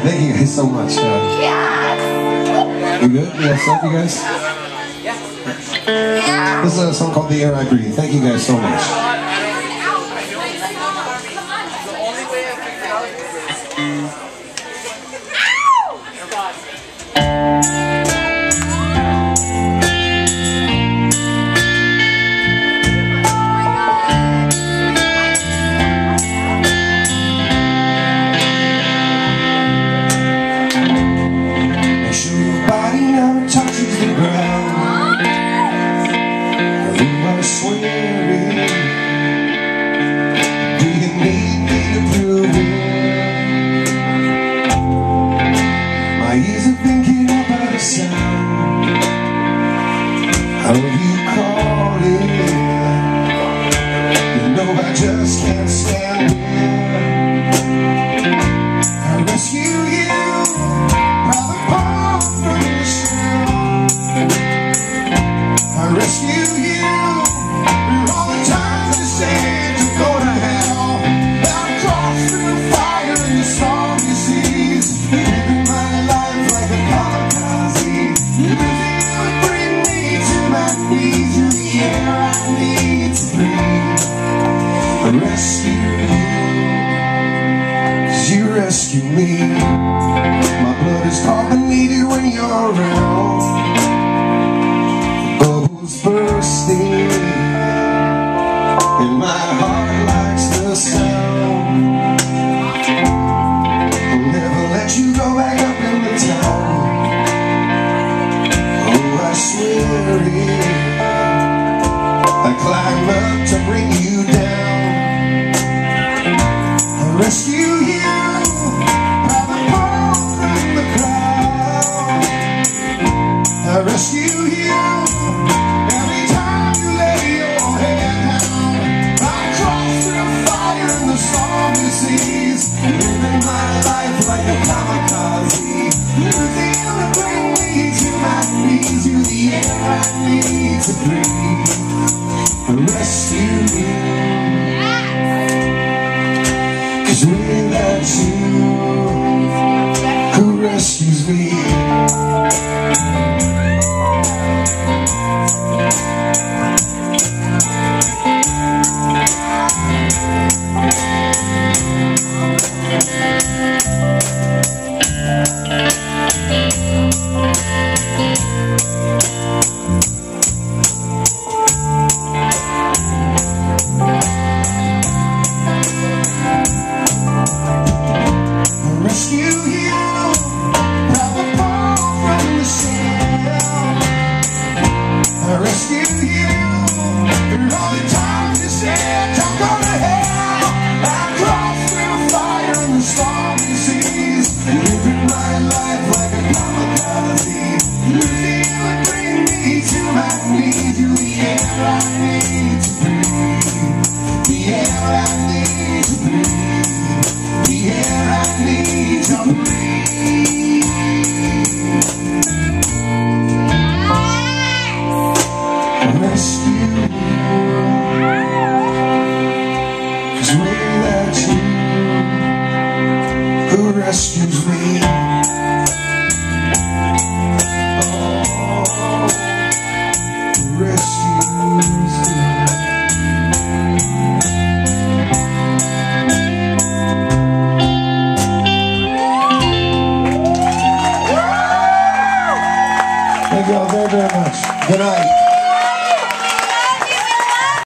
Thank you guys so much. You good? You guys up, you guys? Yeah. This is a song called The Air I Breathe. Thank you guys so much. Touches the ground. Who am swearing? Do you need me to prove it? My ears have been getting up by the sound of you calling. You know I just can't stand it. I rescue you. I rescue you through all the times you said to go to hell. I've crossed through fire and the stormy seas, living my life like a kamikaze. You're the air that bring me to my knees. You're the air I need to breathe. I rescue you, 'cause you rescue me. My blood is carbonated when you're around. Bursting, and my heart likes the sound. I'll never let you go back up in the town. Oh, I swear it. I climb up to bring you down. I rescue you by the ball from the crowd. I rescue you. Living my life like a kamikaze. You're the air that bring me to my knees. You're the air I need to breathe. Rescue me, 'cause without you, who rescues me? Who rescues me? Oh, who rescues me? Thank you all very, very much. Good night.